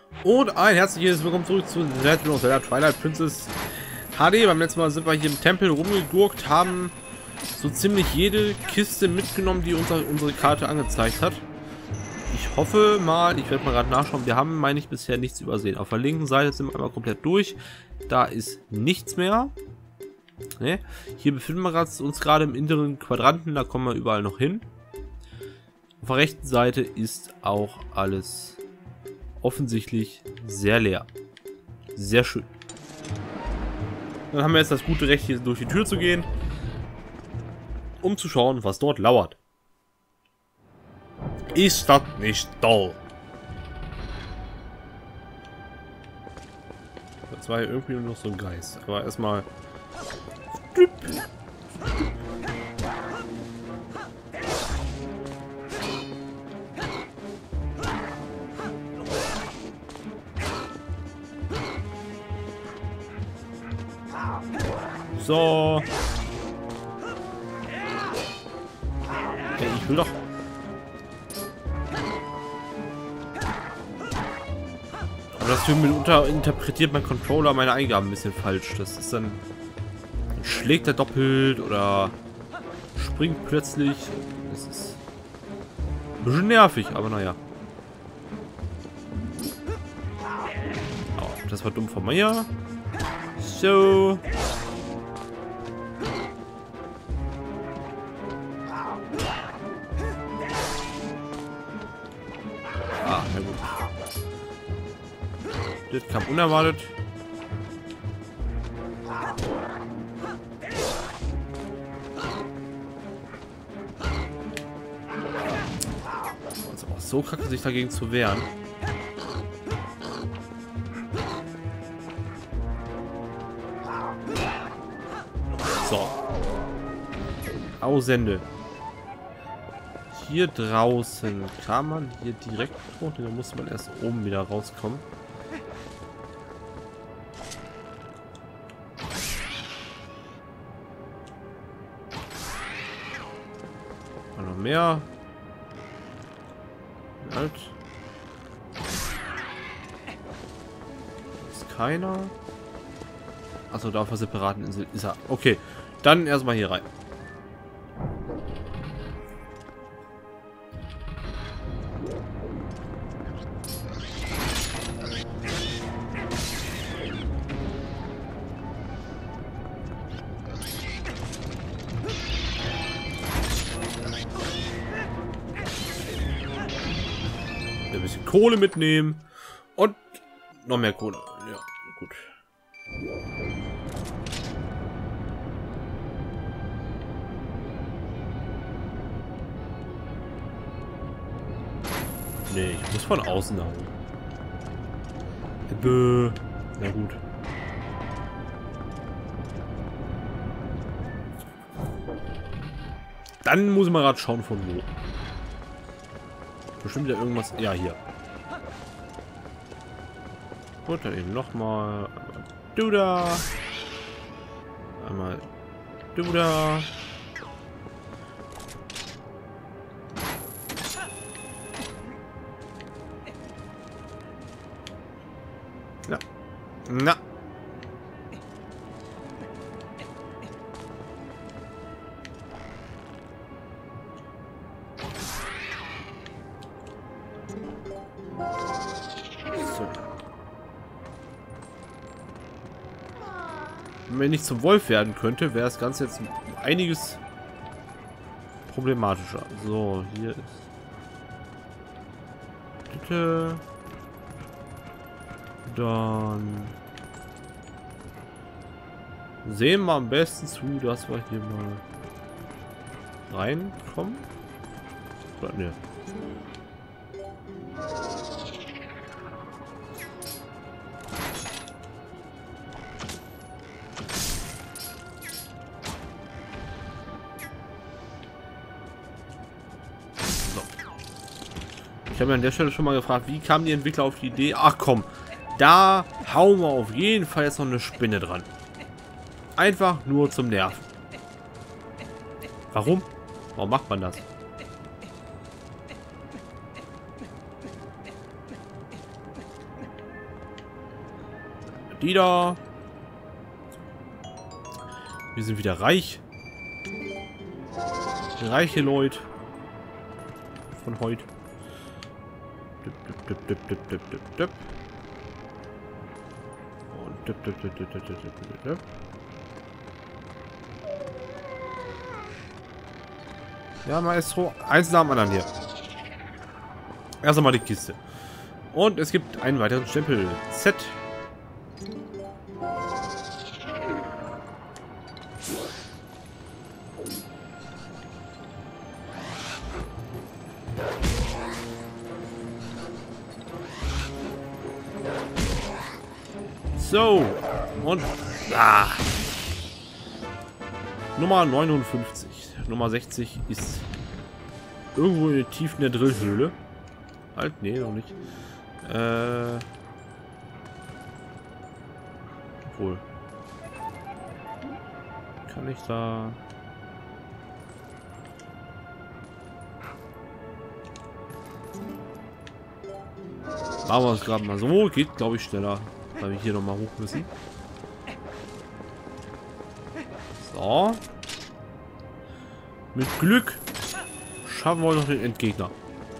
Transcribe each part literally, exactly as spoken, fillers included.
Und ein herzliches Willkommen zurück zu Legend of Zelda Twilight Princess H D. Beim letzten Mal sind wir hier im Tempel rumgegurkt, haben so ziemlich jede Kiste mitgenommen, die uns unsere Karte angezeigt hat. Ich hoffe mal, ich werde mal gerade nachschauen, wir haben, meine ich, bisher nichts übersehen. Auf der linken Seite sind wir einmal komplett durch. Da ist nichts mehr. Ne? Hier befinden wir uns gerade im inneren Quadranten, da kommen wir überall noch hin. Auf der rechten Seite ist auch alles offensichtlich sehr leer. Sehr schön. Dann haben wir jetzt das gute Recht, hier durch die Tür zu gehen, um zu schauen, was dort lauert. Ist das nicht toll? Das war ja irgendwie nur noch so ein Geist. Aber erstmal. So. Hey, ich will doch. Aber das mitunter interpretiert mein Controller meine Eingaben ein bisschen falsch. Das ist dann, dann schlägt er doppelt oder springt plötzlich. Das ist ein bisschen nervig, aber naja. Oh, das war dumm von mir. So. Ah, na gut. Das kam unerwartet. Also auch so kacke, sich dagegen zu wehren. So. Ausende. Hier draußen kann man hier direkt hoch. Da muss man erst oben wieder rauskommen. Und noch mehr. Halt. Ist keiner. Achso, da auf der separaten Insel ist er. Okay, dann erstmal hier rein. Ein bisschen Kohle mitnehmen und noch mehr Kohle. Ja, gut. Nee, ich muss von außen da hoch. Bö. Na gut. Dann muss man gerade schauen, von wo. Bestimmt ja irgendwas. Ja, hier. Gut, dann eben nochmal. Du da. Einmal. Du da. Na. Na. So. Wenn ich zum Wolf werden könnte, wäre das Ganze jetzt einiges problematischer. So, hier ist. Bitte. Dann sehen wir am besten zu, dass wir hier mal reinkommen. Oder ne? So. Ich habe mir an der Stelle schon mal gefragt, wie kamen die Entwickler auf die Idee? Ach komm. Da hauen wir auf jeden Fall jetzt noch eine Spinne dran. Einfach nur zum Nerven. Warum? Warum macht man das? die da. Wir sind wieder reich. Reiche Leute. Von heute. Dip, dip, dip, dip, dip, dip, dip. Und dip, dip, dip, dip, dip, dip, dip, dip. Ja, Maestro. Eins nach dem anderen hier. Erst einmal die Kiste. Und es gibt einen weiteren Stempel. Z. So. Und. Ah. Nummer neunundfünfzig. Nummer sechzig ist irgendwo in den Tiefen der Drillhöhle. Halt, nee, noch nicht. Äh. Obwohl. Kann ich da. Machen wir es gerade mal so. Geht, glaube ich, schneller, weil wir hier nochmal hoch müssen. So. Mit Glück schaffen wir noch den Endgegner.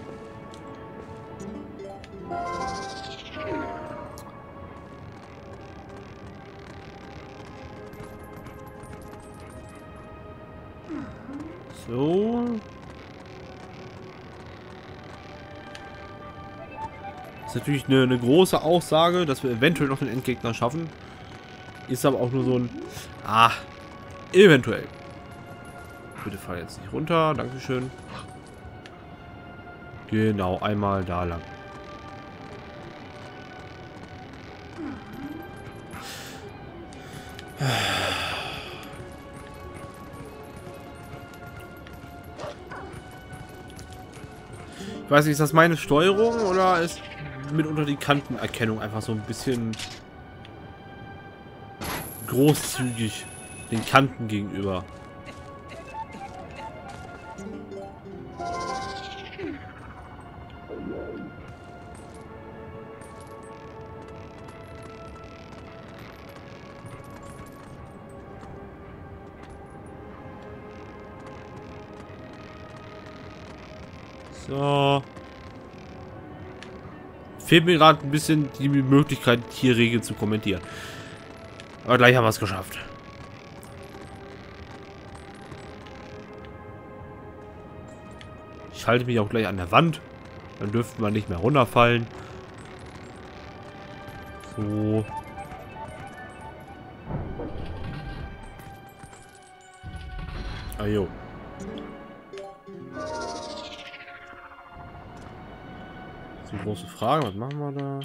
So. Das ist natürlich eine, eine große Aussage, dass wir eventuell noch den Endgegner schaffen. Ist aber auch nur so ein... Ah, eventuell. Bitte fall jetzt nicht runter. Dankeschön. Genau, einmal da lang. Ich weiß nicht, ist das meine Steuerung oder ist mitunter die Kantenerkennung einfach so ein bisschen großzügig den Kanten gegenüber? So. Fehlt mir gerade ein bisschen die Möglichkeit, hier Regeln zu kommentieren. Aber gleich haben wir es geschafft. Ich halte mich auch gleich an der Wand. Dann dürften wir nicht mehr runterfallen. So. Ah, jo. Die große Frage, was machen wir da?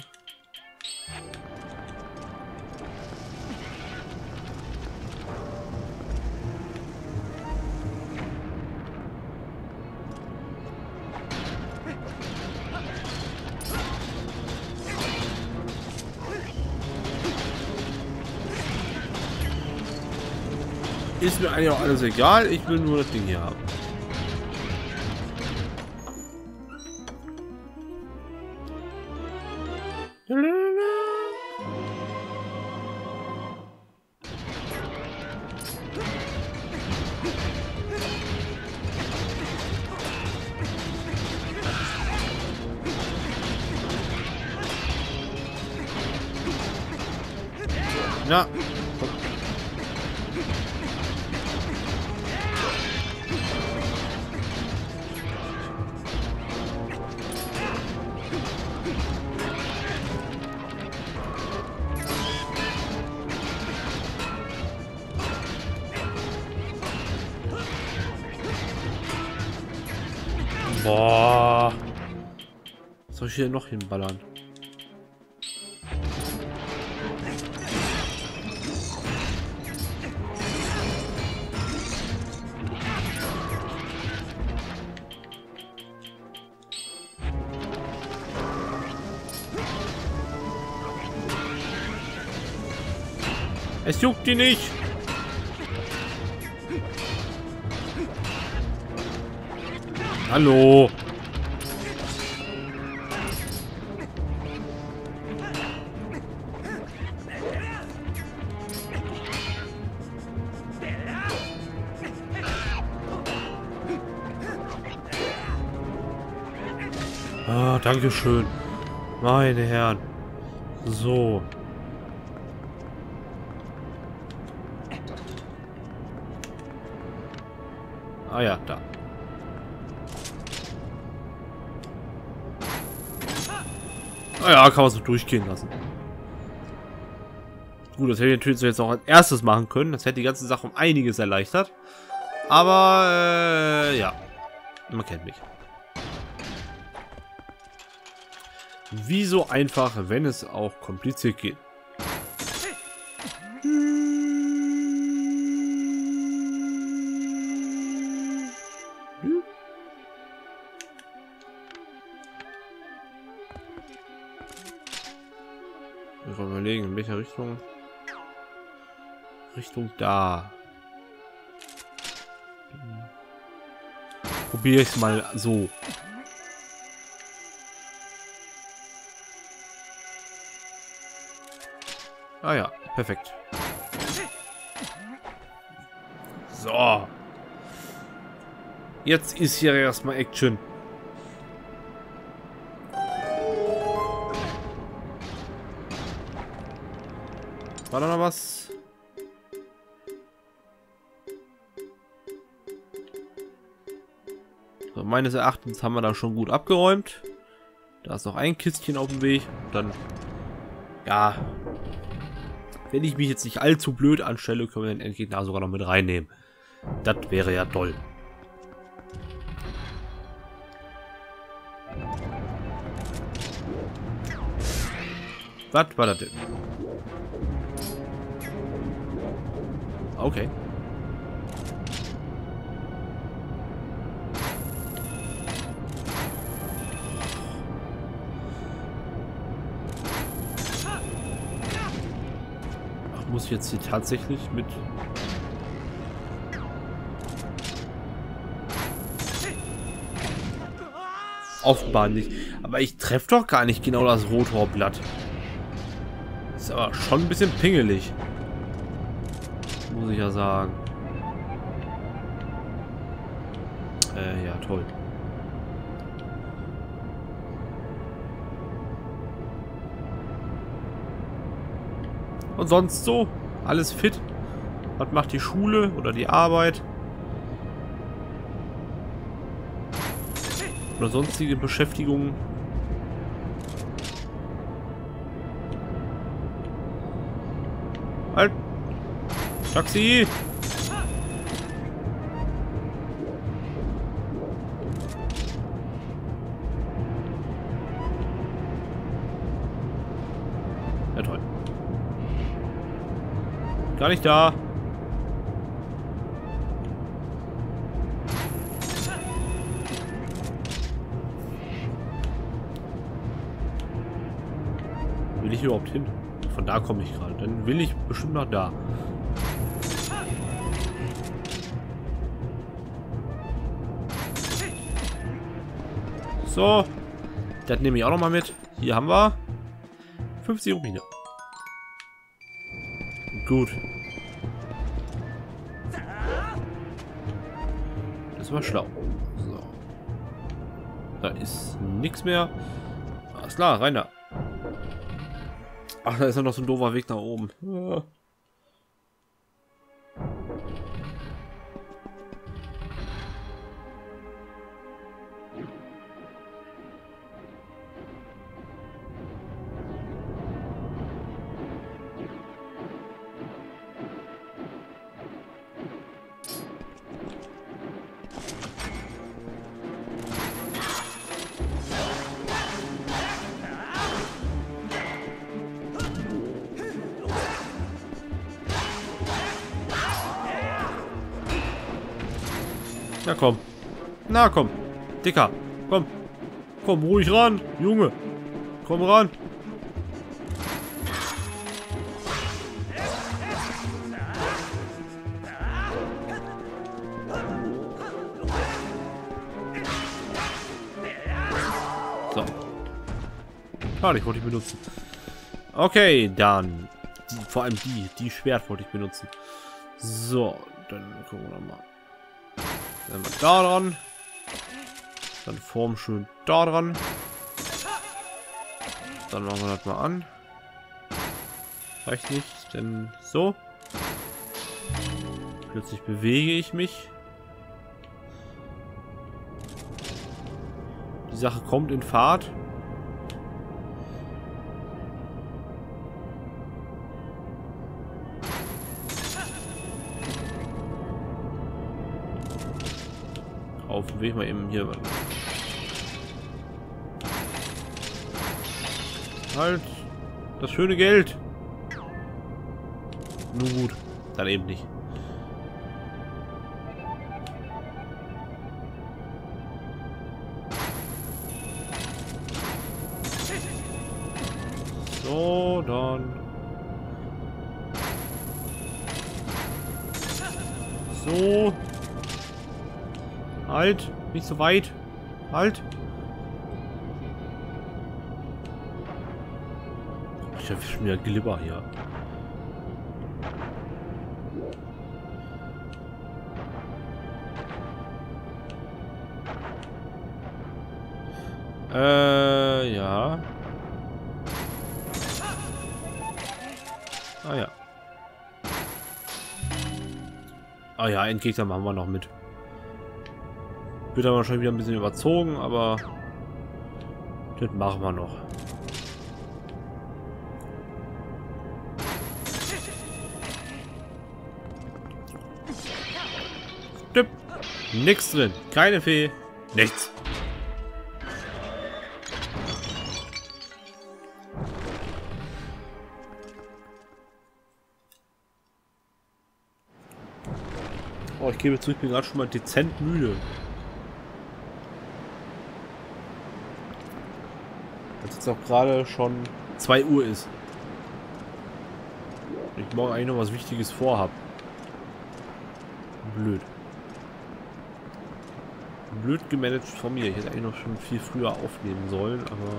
Ist mir eigentlich auch alles egal, ich will nur das Ding hier haben. Ja. Boah. Was soll ich hier noch hinballern? Es juckt die nicht. Hallo. danke schön. Meine Herren. So. Ah ja, da. Ah ja, kann man so durchgehen lassen. Gut, das hätte ich natürlich jetzt auch als erstes machen können. Das hätte die ganze Sache um einiges erleichtert. Aber, äh, ja. Man kennt mich. Wie so einfach, wenn es auch kompliziert geht. Ich will überlegen, in welcher Richtung. Richtung da. Probiere ich es mal so. Ah ja, perfekt. So. Jetzt ist hier erstmal Action. War da noch was? So, meines Erachtens haben wir da schon gut abgeräumt. Da ist noch ein Kistchen auf dem Weg. Dann, ja, wenn ich mich jetzt nicht allzu blöd anstelle, können wir den Endgegner sogar noch mit reinnehmen. Das wäre ja toll. Was war das denn? Okay. Ach, muss ich jetzt hier tatsächlich mit... Offenbar nicht. Aber ich treffe doch gar nicht genau das Rotorblatt. Ist aber schon ein bisschen pingelig. Muss ich ja sagen. Äh, ja, toll. Und sonst so? Alles fit? Was macht die Schule oder die Arbeit? Oder sonstige Beschäftigungen? Halt! Taxi! Ja, toll. Gar nicht da. Will ich überhaupt hin? Von da komme ich gerade. Dann will ich bestimmt nach da. So. Das nehme ich auch noch mal mit. Hier haben wir fünfzig Rubine. Gut. Das war schlau. So. Da ist nichts mehr. Alles klar, rein da. Ach, da ist ja noch so ein doofer Weg nach oben. Ja. Na komm. Na komm. Dicker. Komm. Komm, ruhig ran. Junge. Komm ran. So. Schade, ich wollte ich benutzen. Okay, dann. Die, vor allem die. Die Schwert wollte ich benutzen. So, dann gucken wir mal. Dann mal da dran. Dann Form schön da dran. Dann machen wir das mal an. Reicht nicht, denn so. Plötzlich bewege ich mich. Die Sache kommt in Fahrt. Auf dem Weg mal eben hier. Halt. Das schöne Geld. Nun gut. Dann eben nicht. So, dann. So. Halt. Nicht so weit. Halt. Ich habe schon wieder Glibber hier. Äh, ja. Ah ja. Ah ja, Endgegner machen wir noch mit. Wird aber schon wieder ein bisschen überzogen, aber das machen wir noch. Stipp. Nichts drin. Keine Fee. Nichts. Oh, ich gebe zu, ich bin gerade schon mal dezent müde. Als jetzt auch gerade schon zwei Uhr ist. Und ich morgen eigentlich noch was Wichtiges vorhab. Blöd. Blöd gemanagt von mir. Ich hätte eigentlich noch schon viel früher aufnehmen sollen, aber...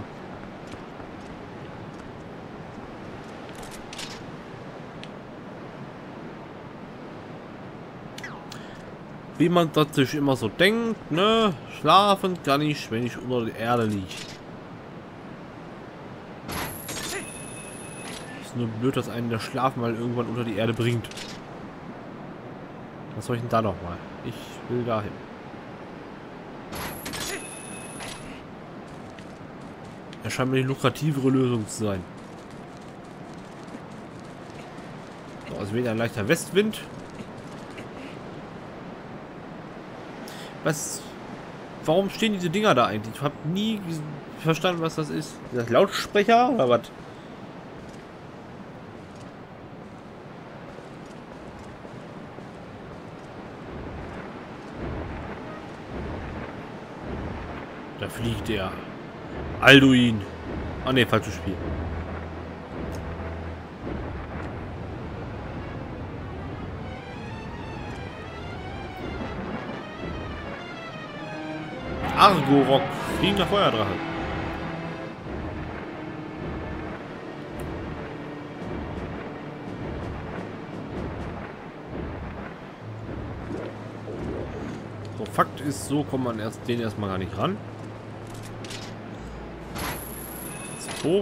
Wie man das sich immer so denkt, ne? Schlafen kann ich, wenn ich unter der Erde liege. Ist nur blöd, dass einen der Schlaf mal irgendwann unter die Erde bringt. Was soll ich denn da nochmal? Ich will dahin. Das scheint mir die lukrativere Lösung zu sein. So, also wieder ein leichter Westwind. Was? Warum stehen diese Dinger da eigentlich? Ich habe nie verstanden, was das ist. Ist das Lautsprecher oder was? Da fliegt der Alduin. Ah ne, falsches Spiel. Argorok, fliegender Feuerdrache. So, Fakt ist, so kommt man erst den erstmal gar nicht ran. Jetzt hoch.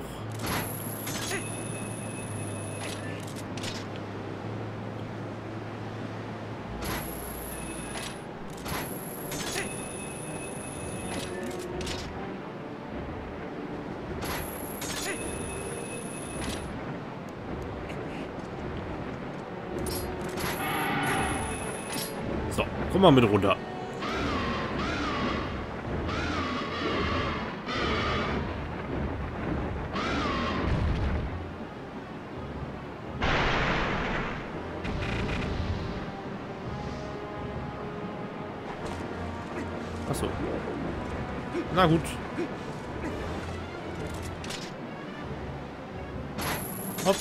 So, komm mal mit runter. Achso. Na gut. Hopp.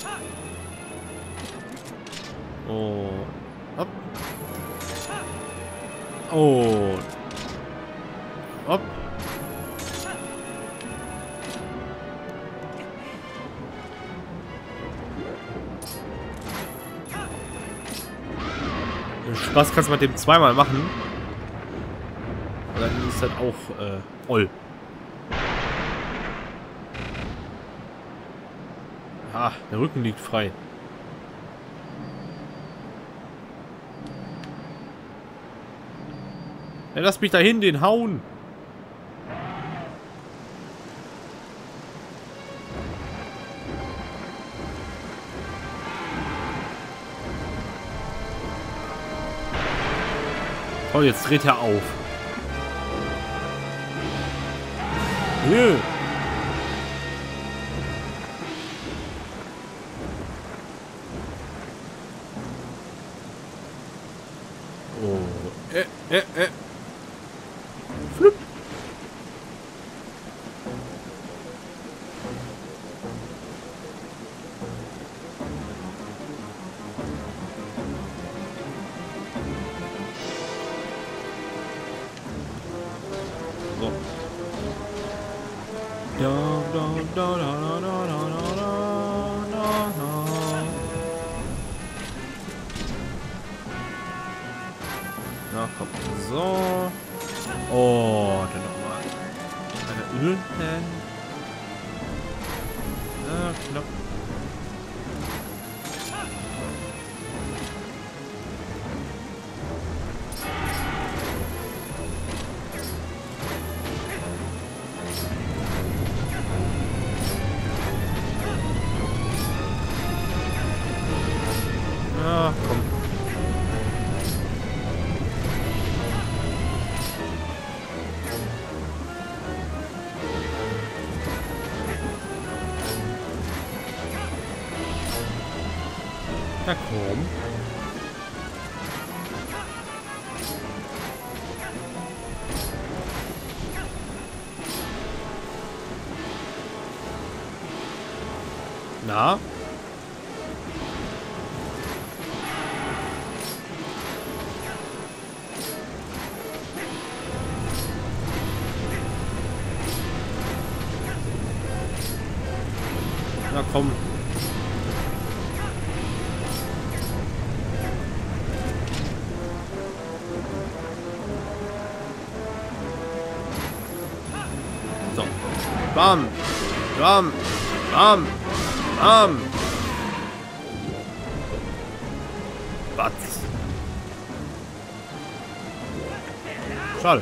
Oh. Hopp. Oh. Hopp. Den Spaß kannst du mit dem zweimal machen. Dann ist das auch äh, Oll. Ah, der Rücken liegt frei. Ja, lass mich dahin, den hauen. Oh, jetzt dreht er auf. Nö. Oh. Äh, äh, äh. Flip. So. Da, da, da, da, da, da, da, da, da. Na komm. So. Oh, dann nochmal. Eine Öl. Na, knapp. Ja, komm. Na komm. Na? Na komm. So. Bam. Bam. Bam. Bam. Batz. Schade.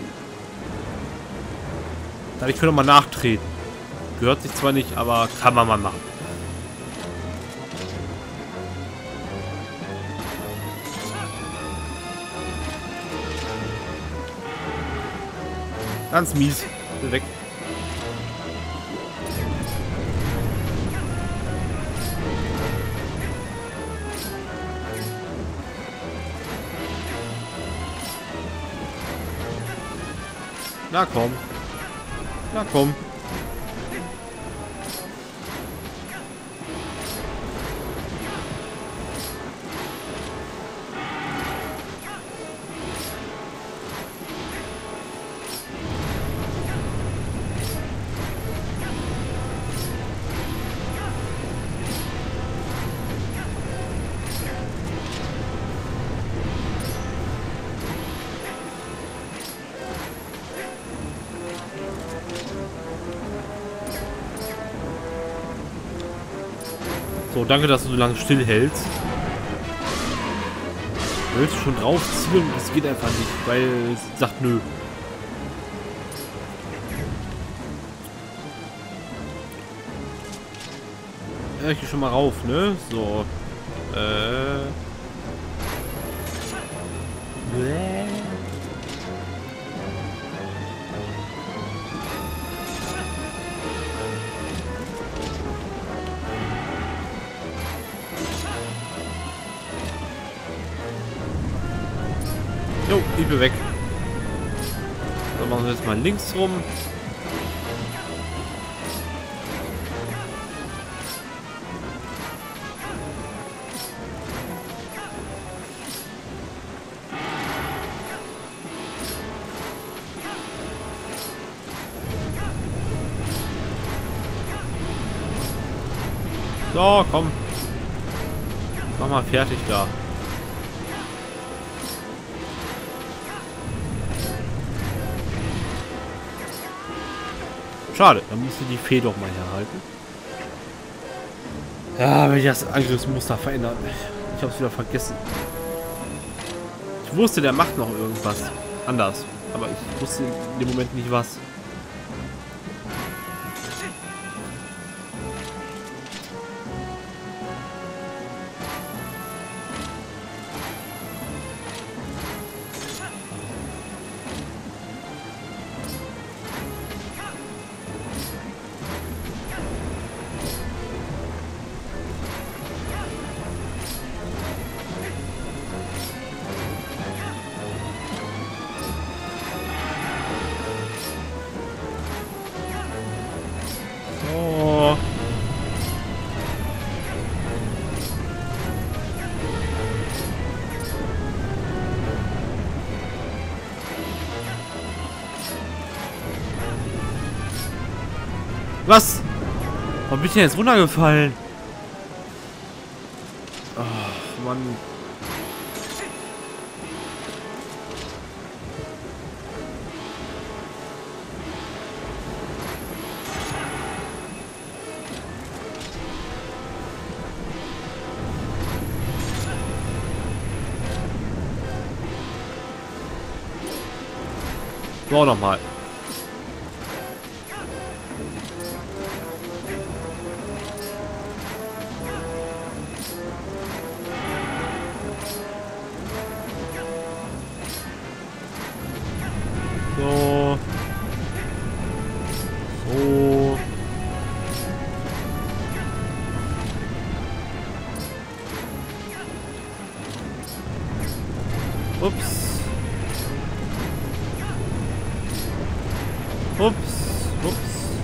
Da ich könnte mal nachtreten. Gehört sich zwar nicht, aber kann man mal machen. Ganz mies. Weg. Na komm. Na komm. So, danke, dass du so lange stillhältst. Du willst schon drauf zielen, das geht einfach nicht, weil es sagt nö. Ja, ich geh schon mal rauf, ne? So. Äh. Bäh. Jo, ich bin weg. Dann machen wir jetzt mal links rum. So, komm. Mach mal fertig da. Schade, dann musst du die Fee doch mal herhalten. Ja, wenn ich das Angriffsmuster verändern. Ich hab's wieder vergessen. Ich wusste, der macht noch irgendwas anders. Aber ich wusste in dem Moment nicht was. Was? Warum bin ich denn jetzt runtergefallen? Ach, Mann. So, nochmal. So. So. Ups. Ups. Ups.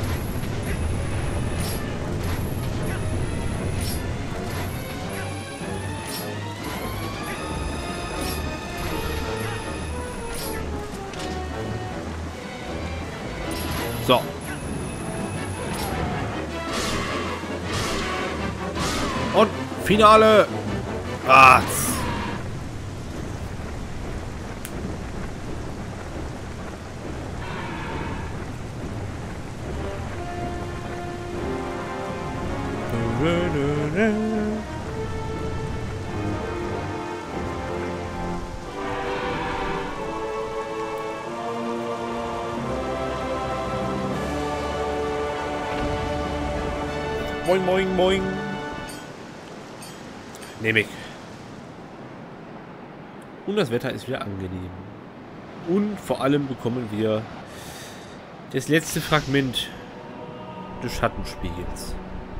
So. Und Finale. Ah. Moin, moin, moin. Nehme ich. Und das Wetter ist wieder angenehm. Und vor allem bekommen wir das letzte Fragment des Schattenspiegels.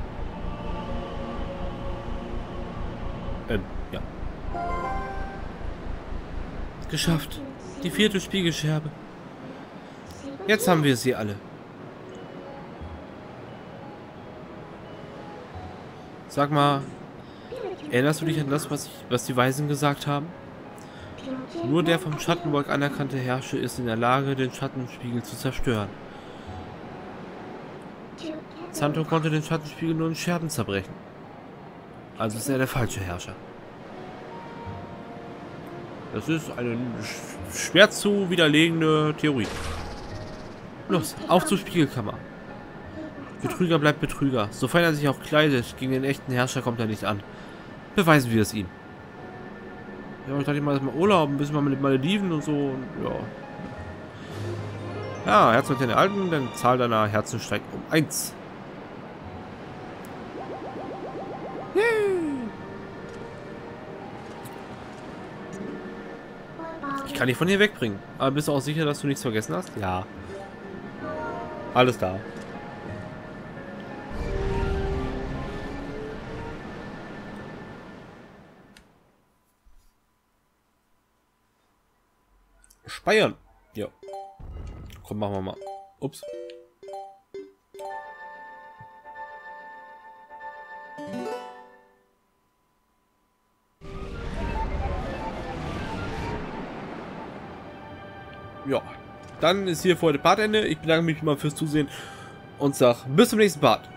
Ähm, ja. Geschafft. Die vierte Spiegelscherbe. Jetzt haben wir sie alle. Sag mal, erinnerst du dich an das, was, ich, was die Weisen gesagt haben? Nur der vom Schattenvolk anerkannte Herrscher ist in der Lage, den Schattenspiegel zu zerstören. Santo konnte den Schattenspiegel nur in Scherben zerbrechen. Also ist er der falsche Herrscher. Das ist eine schwer zu widerlegende Theorie. Los, auf zur Spiegelkammer. Betrüger bleibt Betrüger. Sofern er sich auch kleidet, gegen den echten Herrscher kommt er nicht an. Beweisen wir es ihm. Ja, ich dachte mal, mal Urlaub, ein bisschen mal mit den Malediven und so. Und ja. Ja, Herz mit den Alten, denn Zahl deiner Herzen steigt um eins. Ich kann dich von hier wegbringen. Aber bist du auch sicher, dass du nichts vergessen hast? Ja. Alles da. Speichern. Ja. Komm, machen wir mal. Ups. Ja. Dann ist hier vor dem Partende. Ich bedanke mich mal fürs Zusehen und sag bis zum nächsten Part.